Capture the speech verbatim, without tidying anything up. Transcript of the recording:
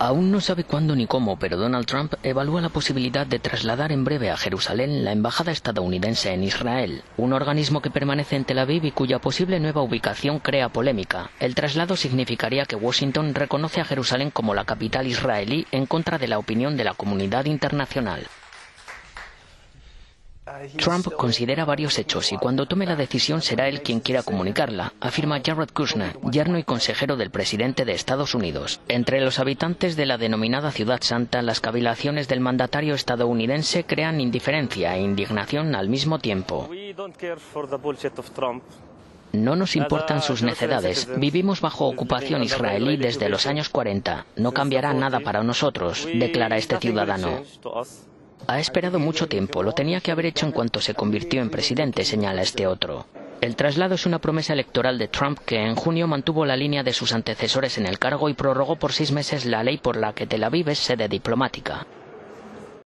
Aún no sabe cuándo ni cómo, pero Donald Trump evalúa la posibilidad de trasladar en breve a Jerusalén la embajada estadounidense en Israel, un organismo que permanece en Tel Aviv y cuya posible nueva ubicación crea polémica. El traslado significaría que Washington reconoce a Jerusalén como la capital israelí en contra de la opinión de la comunidad internacional. Trump considera varios hechos y cuando tome la decisión será él quien quiera comunicarla, afirma Jared Kushner, yerno y consejero del presidente de Estados Unidos. Entre los habitantes de la denominada Ciudad Santa, las cavilaciones del mandatario estadounidense crean indiferencia e indignación al mismo tiempo. No nos importan sus necedades. Vivimos bajo ocupación israelí desde los años cuarenta. No cambiará nada para nosotros, declara este ciudadano. Ha esperado mucho tiempo, lo tenía que haber hecho en cuanto se convirtió en presidente, señala este otro. El traslado es una promesa electoral de Trump que en junio mantuvo la línea de sus antecesores en el cargo y prorrogó por seis meses la ley por la que Tel Aviv es sede diplomática.